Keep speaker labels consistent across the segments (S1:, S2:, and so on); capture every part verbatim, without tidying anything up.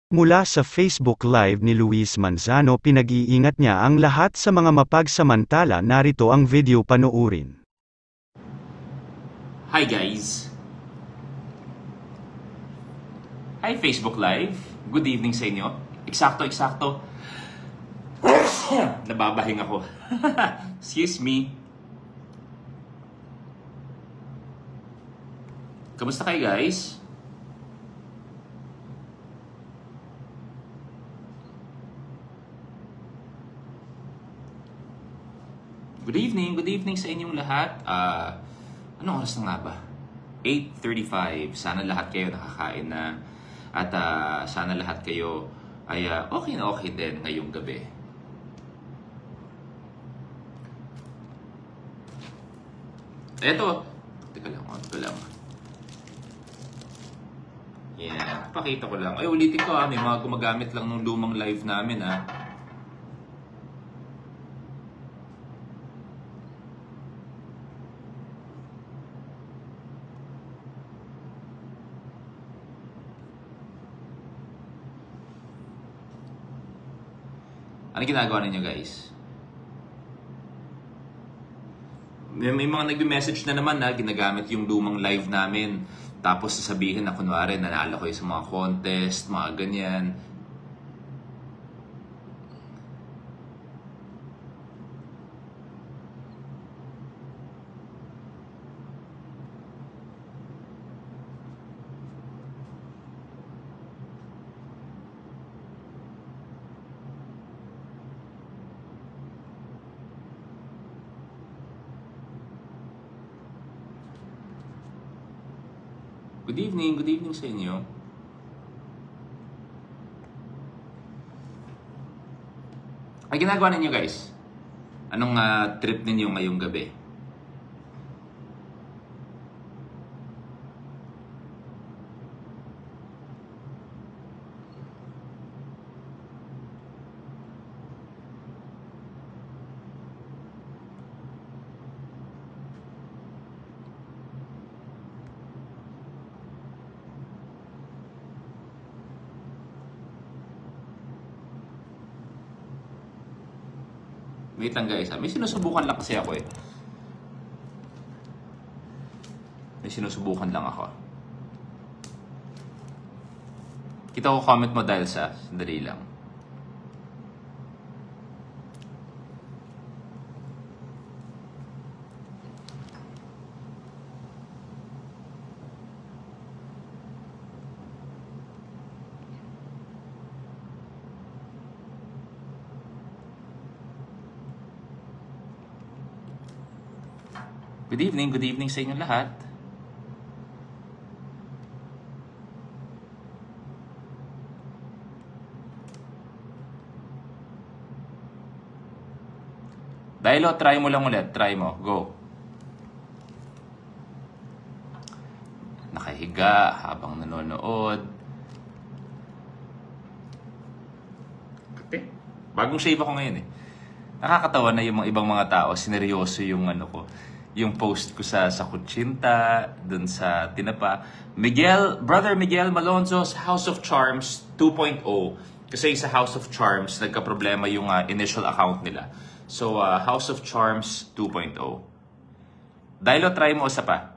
S1: Mula sa Facebook Live ni Luis Manzano, pinag-iingat niya ang lahat sa mga mapagsamantala. Narito ang video, panoorin.
S2: Hi guys! Hi Facebook Live! Good evening sa inyo. Eksakto, eksakto. Nababahing ako. Excuse me. Kamusta kayo guys? Good evening, good evening sa inyong lahat. Uh, anong oras na nga ba? eight thirty-five. Sana lahat kayo nakakain na. At uh, sana lahat kayo ay uh, okay na okay din ngayong gabi. Eto. Teka lang, teka lang. Yeah, pakita ko lang. Ay, ulitin ko ha. May mga gumagamit lang ng lumang live namin ha. Ano ginagawa ninyo guys? May, may mga nag-message na naman na ginagamit yung lumang live namin. Tapos sasabihin na kunwari nanalo kayo sa mga contest, mga ganyan. Good evening, good evening sa inyo. Ay, ginagawa ninyo guys? Anong uh, trip ninyo ngayong gabi? Wait lang guys, may sinusubukan lang kasi ako eh. May sinusubukan lang ako. Kita ko comment mo dahil sa sandali lang. Good evening, good evening sa inyo lahat. Dahil try mo lang ulit, try mo, go. Nakahiga habang nanonood. Kate, bagong shave ako ngayon eh. Nakakatawa na yung mga ibang mga tao, sineryoso yung ano ko. Yung post ko sa sa Kutsinta, dun sa Tinapa. Miguel, Brother Miguel Malonzo's House of Charms two point oh. Kasi sa House of Charms, nagka-problema yung uh, initial account nila. So, uh, House of Charms two point oh. Dahil try mo isa pa.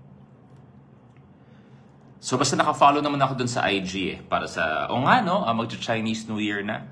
S2: So, basta naka-follow naman ako dun sa I G eh. Para sa, o nga no, uh, mag-Chinese New Year na.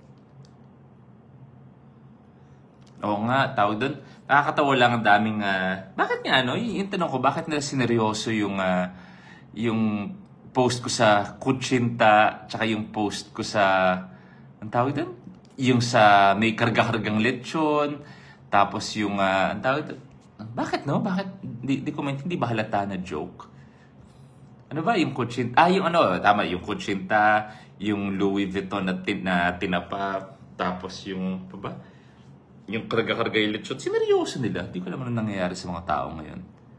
S2: Oo nga, tawag dun. Nakakatawa lang ang daming, uh, bakit nga ano, yung, yung tanong ko, bakit nila sineryoso yung, uh, yung post ko sa Kutsinta, tsaka yung post ko sa, ang tawag dun? Yung sa may karga-kargang lechon, tapos yung, uh, ang tawag dun? Bakit no? Bakit? Di, di comment, hindi ba halata na joke? Ano ba yung Kutsinta? Ah, yung ano, tama, yung Kutsinta, yung Louis Vuitton na, tin, na tinapa, tapos yung, pa ba? Yung karga-karga yung lechon, sineryoso nila. Hindi ko alam ano nangyayari sa mga tao ngayon.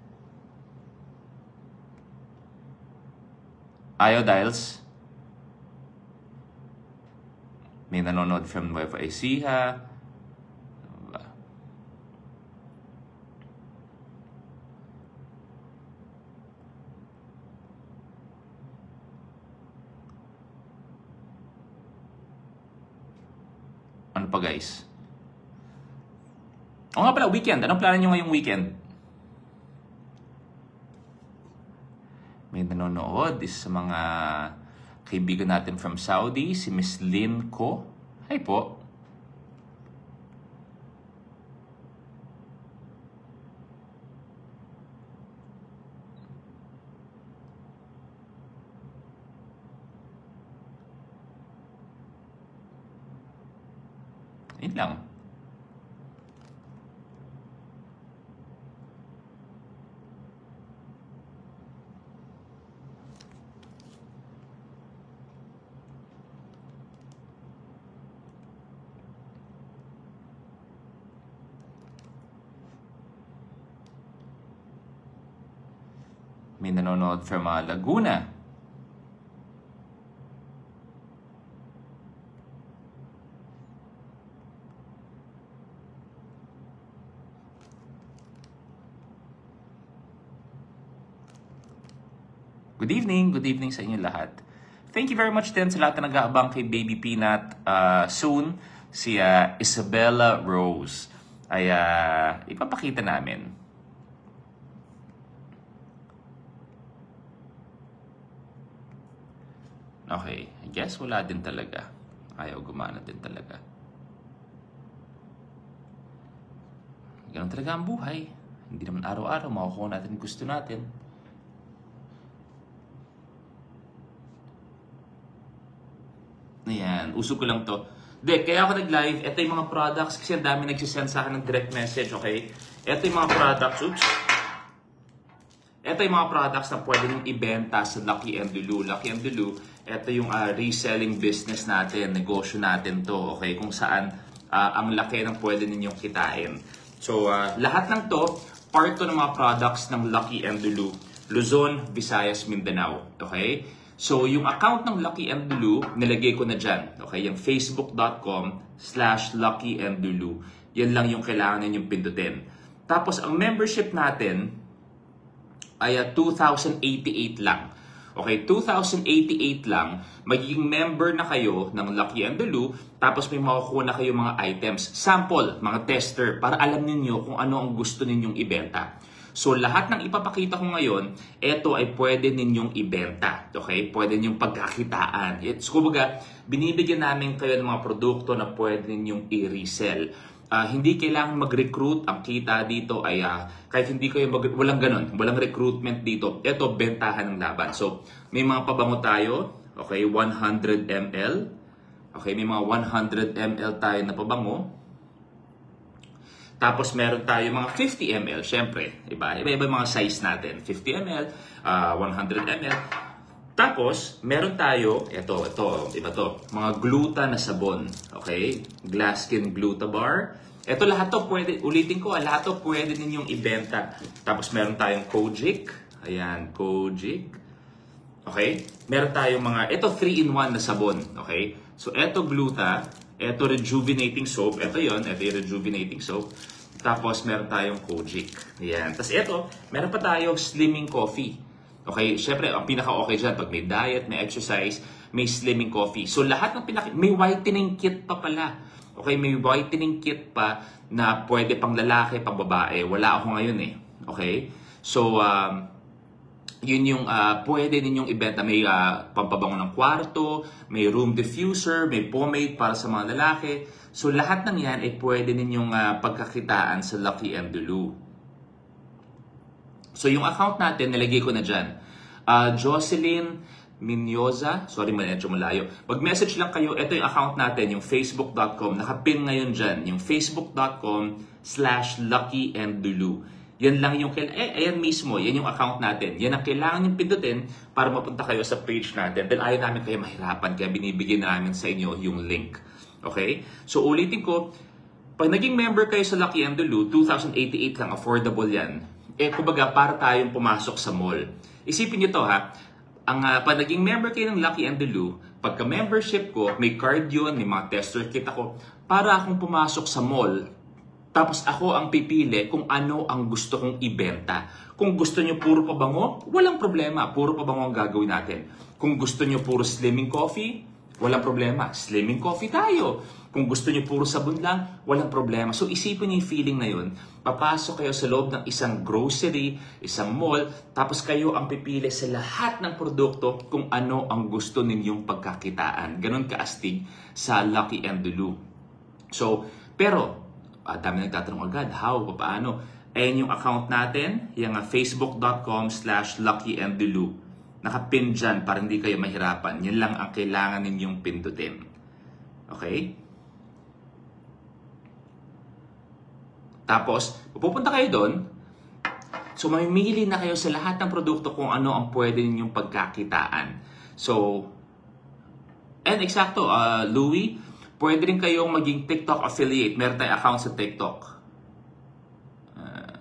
S2: Ayo, Dials. May nanonood from Nueva Ecija. pa guys? O nga pala, weekend. Anong plano nyo ngayong weekend? May nanonood. Isa sa mga kaibigan natin from Saudi, si Miss Lynn Ko. Hi po. Yun lang. May nanonood from uh, Laguna. Good evening, good evening sa inyo lahat. Thank you very much din sa lahat na nag-aabang kay Baby Peanut uh, soon. Si uh, Isabella Rose ay uh, ipapakita namin. Okay, I guess wala din talaga. Ayaw gumana din talaga. Ganun talaga ang buhay. Hindi naman araw-araw makukuha natin gusto natin. Ayan, uso ko lang to. De, kaya ako nag-live, ito yung mga products kasi ang dami nagsisend sa akin ng direct message, okay? Ito yung mga products, oops. Ito yung mga products na pwede nyo ibenta sa Lucky and Lulu. Lucky and Lulu, ito yung uh, reselling business natin, negosyo natin to, okay? Kung saan uh, ang laki ng pwede ninyong kitain. So, uh, lahat ng to, part to ng mga products ng Lucky and Lulu. Luzon, Visayas, Mindanao, okay? So, yung account ng Lucky and Lulu, nilagay ko na dyan. Okay? Yung facebook.com slash Lucky and Lulu. Yan lang yung kailangan ninyong pindutin. Tapos, ang membership natin ay uh, two thousand eighty-eight lang. Okay? two thousand eighty-eight lang. Magiging member na kayo ng Lucky and Lulu. Tapos, may makukuha na kayo mga items. Sample, mga tester, para alam ninyo kung ano ang gusto ninyong ibenta. So, lahat ng ipapakita ko ngayon, ito ay pwede ninyong ibenta. Okay? Pwede ninyong pagkakitaan. So, kumbaga, binibigyan namin kayo ng mga produkto na pwede ninyong i-resell. Uh, hindi kailangan mag-recruit. Ang kita dito ay, uh, kahit hindi kayo, mag- walang ganun. Walang recruitment dito. Ito, bentahan ng laban. So, may mga pabango tayo. Okay? one hundred milliliters. Okay? May mga one hundred milliliters tayo na pabango. Tapos meron tayo mga fifty milliliters, syempre, iba, iba-iba mga size natin, fifty milliliters, uh, one hundred milliliters. Tapos, meron tayo, ito, ito, iba to, mga gluta na sabon, okay? Glasskin Gluta Bar. Ito lahat to pwede, ulitin ko, lahat to pwede ninyong ibenta. Tapos meron tayong Kojic, ayan, Kojic. Okay? Meron tayong mga, ito three in one na sabon, okay? So, ito gluta, ito rejuvenating soap, ito yon, ito yung rejuvenating soap. Tapos, meron tayong Kojic. Ayan. Tapos, ito, meron pa tayong slimming coffee. Okay? Siyempre, ang pinaka-okay dyan, pag may diet, may exercise, may slimming coffee. So, lahat ng pinaka... May whitening kit pa pala. Okay? May whitening kit pa na pwede pang lalaki, pang babae. Wala ako ngayon eh. Okay? So, um, yun yung uh, pwede ninyong ibenta. May uh, pampabango ng kwarto, may room diffuser, may pomade para sa mga lalaki. So, lahat ng yan ay pwede ninyong uh, pagkakitaan sa Lucky and Lulu. So, yung account natin, nilagay ko na dyan. Uh, Jocelyn Minyoza, sorry, medyo malayo. Mag-message lang kayo, ito yung account natin, yung facebook dot com. Nakapin ngayon dyan, yung facebook dot com slash Lucky and Lulu. Yan lang yung, eh, ayan mismo, yan yung account natin. Yan ang kailangan yung pindutin para mapunta kayo sa page natin. Then ayaw namin kayo mahirapan, kaya binibigyan namin sa inyo yung link. Okay? So, ulitin ko, pag naging member kayo sa Lucky and Lulu, two thousand eighty-eight lang, affordable yan. Eh, kumbaga, para tayong pumasok sa mall. Isipin nyo to, ha? Ang, uh, pag naging member kayo ng Lucky and Lulu, pagka-membership ko, may card yun, may mga tester kit ako, para akong pumasok sa mall, tapos ako ang pipili kung ano ang gusto kong ibenta. Kung gusto nyo puro pabango, walang problema. Puro pabango ang gagawin natin. Kung gusto nyo puro slimming coffee, walang problema. Slimming coffee tayo. Kung gusto niyo puro sabon lang, walang problema. So isipin niyo yung feeling na yun. Papasok kayo sa loob ng isang grocery, isang mall, tapos kayo ang pipili sa lahat ng produkto kung ano ang gusto ninyong pagkakitaan. Ganon kaastig sa Lucky and Lulu. So, pero, ah, dami nagtatanong agad, how, paano? Ayan yung account natin, yung uh, facebook.com slash Lucky and Lulu. Nakapin dyan para hindi kayo mahirapan. Yan lang ang kailangan ninyong pindutin. Okay? Tapos, pupunta kayo doon. So, mamimili na kayo sa lahat ng produkto kung ano ang pwede ninyong pagkakitaan. So, and eksakto, uh, Louie, pwede rin kayong maging TikTok affiliate. Meron tayong account sa TikTok. Uh,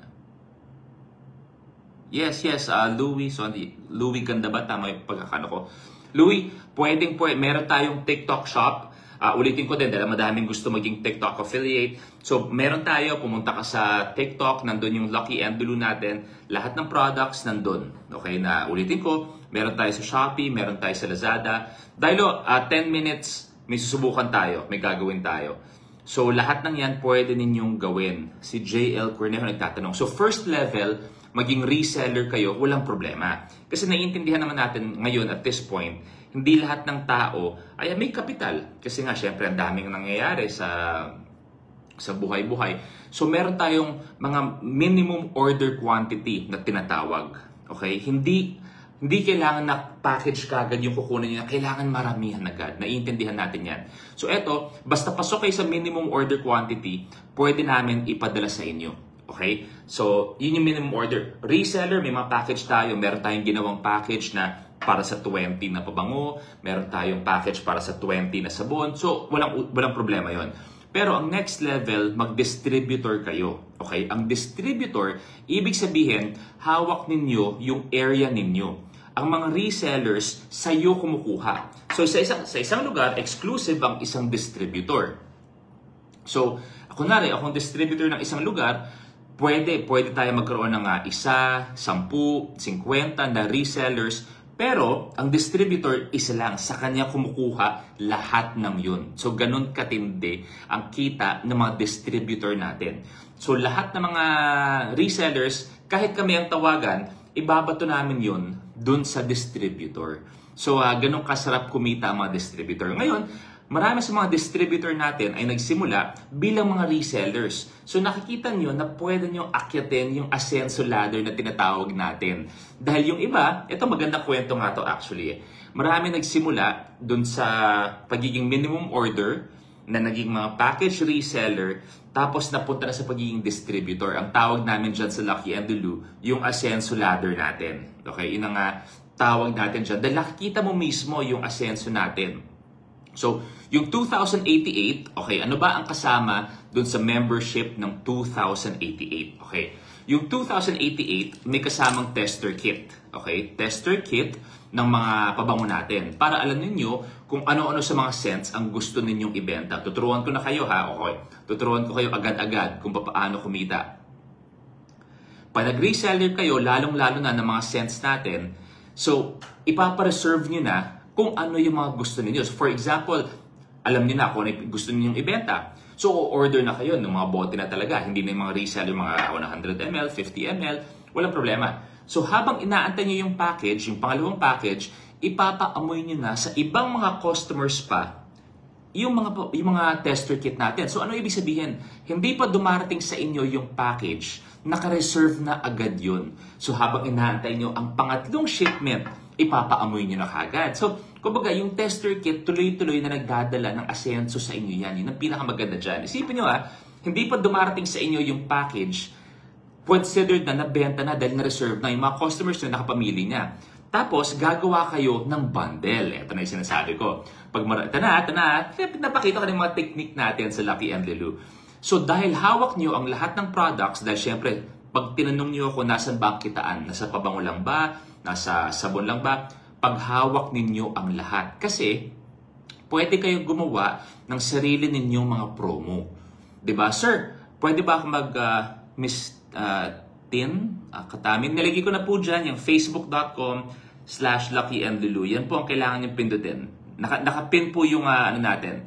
S2: yes, yes, uh, Louie. So, Louie, ganda ba? Tama yung pagkakano ko. Louie, pwedeng pwede. Meron tayong TikTok shop. Uh, ulitin ko din dahil madaming gusto maging TikTok affiliate. So, meron tayo, pumunta ka sa TikTok, nandun yung Lucky and Lulu natin. Lahat ng products nandun. Okay, na ulitin ko, meron tayo sa Shopee, meron tayo sa Lazada. Dahil uh, ten minutes, may susubukan tayo, may gagawin tayo. So, lahat ng yan pwede ninyong gawin. Si J L Cornejo nagtatanong. So, first level, maging reseller kayo, walang problema. Kasi naiintindihan naman natin ngayon at this point, hindi lahat ng tao ay may kapital. Kasi nga, syempre, ang daming nangyayari sa sa buhay-buhay. So, meron tayong mga minimum order quantity na tinatawag. Okay? Hindi hindi kailangan na package kagad yung kukunin niya. Kailangan maramihan agad. Naiintindihan natin yan. So, eto, basta pasok kayo sa minimum order quantity, pwede namin ipadala sa inyo. Okay? So, yun yung minimum order. Reseller, may mga package tayo. Meron tayong ginawang package na para sa twenty na pabango, meron tayong package para sa twenty na sabon. So, walang walang problema 'yon. Pero ang next level, mag-distributor kayo. Okay? Ang distributor, ibig sabihin, hawak ninyo yung area ninyo. Ang mga resellers, sa'yo kumukuha. So, sa isang, sa isang lugar, exclusive ang isang distributor. So, kunwari, akong distributor ng isang lugar, pwede, pwede tayo magkaroon ng uh, isa, sampu, singkwenta na resellers. Pero, ang distributor, isa lang. Sa kanya kumukuha lahat ng yun. So, ganun katindi ang kita ng mga distributor natin. So, lahat ng mga resellers, kahit kami ang tawagan, ibabato namin yun dun sa distributor. So, uh, ganun kasarap kumita ang mga distributor. Ngayon, marami sa mga distributor natin ay nagsimula bilang mga resellers. So nakikita nyo na pwede nyo akyatin yung ascenso ladder na tinatawag natin. Dahil yung iba, ito magandang kwento nga to actually. Marami nagsimula dun sa pagiging minimum order na naging mga package reseller tapos napunta na sa pagiging distributor. Ang tawag namin dyan sa Lucky and Lulu, yung ascenso ladder natin. Okay, yun ang uh, tawag natin dyan. Dahil nakikita mo mismo yung ascenso natin. So, yung two thousand eighty-eight, okay, ano ba ang kasama dun sa membership ng two thousand eighty-eight? Okay, yung two thousand eighty-eight may kasamang tester kit. Okay, tester kit ng mga pabango natin para alam niyo kung ano-ano sa mga scents ang gusto ninyong ibenta. Tuturuan ko na kayo ha, okay? Tuturuan ko kayo agad-agad kung paano kumita. Pag nag-reseller kayo, lalong-lalo na ng mga scents natin, so, ipapareserve nyo na kung ano yung mga gusto ninyo. So, for example, alam niyo na kung ano gusto ninyong ibenta. So, order na kayo ng mga bote na talaga. Hindi na yung mga reseller, mga one hundred milliliters, fifty milliliters, walang problema. So, habang inaantay niyo yung package, yung pangalawang package, ipapaamoy niyo na sa ibang mga customers pa yung mga, yung mga tester kit natin. So, ano ibig sabihin? Hindi pa dumarating sa inyo yung package, naka-reserve na agad yun. So, habang inaantay niyo ang pangatlong shipment, ipapaamoy nyo na kagad. So, kumbaga, yung tester kit, tuloy-tuloy na nagdadala ng asenso sa inyo yan. Yun ang pinakamaganda dyan. Isipin nyo ha, hindi pa dumarating sa inyo yung package, considered na nabenta na dahil na-reserve na yung mga customers nyo nakapamili niya. Tapos, gagawa kayo ng bundle. Ito na yung sinasabi ko. Pag mar- ito na, ito na, napakita ko ng mga technique natin sa Lucky and Lulu. So, dahil hawak nyo ang lahat ng products, dahil syempre, pag tinanong nyo ako nasan ba ang kitaan, nasa pabango lang ba, nasa sabon lang ba, paghawak ninyo ang lahat. Kasi, pwede kayong gumawa ng sarili ninyong mga promo. Diba, sir? Pwede ba ako mag, uh, Miss uh, Tin, uh, Katamin? Nilagay ko na po dyan yung facebook.com slash Lucky and Lulu. Yan po ang kailangan yung pindutin. Naka, nakapin po yung, uh, ano natin,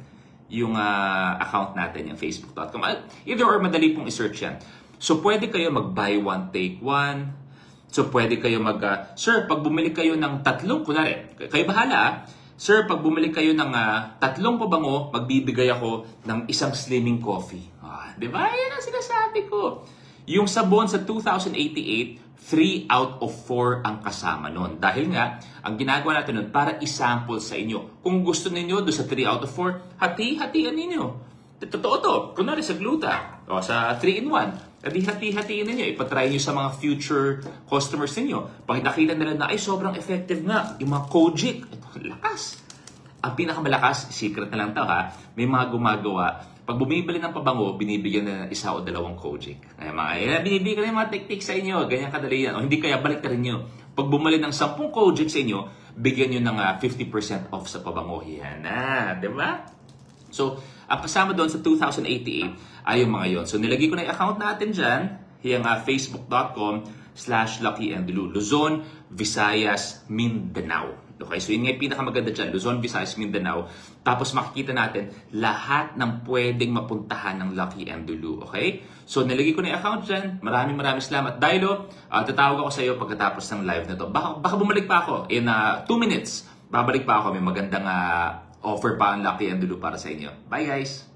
S2: yung ah, account natin, yung facebook dot com. Either or, madali pong i-search yan. So, pwede kayo mag-buy one, take one. So, pwede kayo mag, uh, sir, pag bumili kayo ng tatlong, kunwari, kayo bahala ah. Sir, pag bumili kayo ng uh, tatlong pabango, magbibigay ako ng isang slimming coffee. Ah, di ba? Yan ang sinasabi ko. Yung sabon sa two thousand eighty-eight, three out of four ang kasama nun. Dahil nga, ang ginagawa natin nun para isample sa inyo. Kung gusto ninyo doon sa three out of four, hati-hatian ninyo. Totoo to. Kunwari sa gluta, o sa three in one, hati-hatiin ninyo. Ipatry nyo sa mga future customers ninyo. Pag nakita nila na, ay sobrang effective nga, yung mga Kojic, ito, lakas. Ang pinakamalakas, secret na lang to ha, may mga gumagawa. Pag bumibili ng pabango, binibigyan na ng isa o dalawang Kojic. Ay, mga, eh, binibigyan na yung mga teknik sa inyo. Ganyan kadali yan. O hindi kaya, balik na rin nyo. Pag bumili ng sampung Kojic sa inyo, bigyan nyo ng uh, fifty percent off sa pabango. Yan na, di ba? So, ang kasama doon sa two thousand eighty-eight ay yung mga yon. So, nilagay ko na yung account natin dyan. Yung uh, facebook dot com slash Lucky and Lou. Luzon, Visayas, Mindanao. Okay, so yun nga yung pinakamaganda dyan. Luzon, Visayas, Mindanao. Tapos makikita natin lahat ng pwedeng mapuntahan ng Lucky and Lou. Okay? So, nilagay ko na yung account dyan. Maraming maraming salamat. Dilo, uh, tatawag ako sa iyo pagkatapos ng live na to. Baka, baka bumalik pa ako in uh, two minutes. Babalik pa ako. May magandang uh, offer pa ang Lucky and Lou para sa inyo. Bye guys!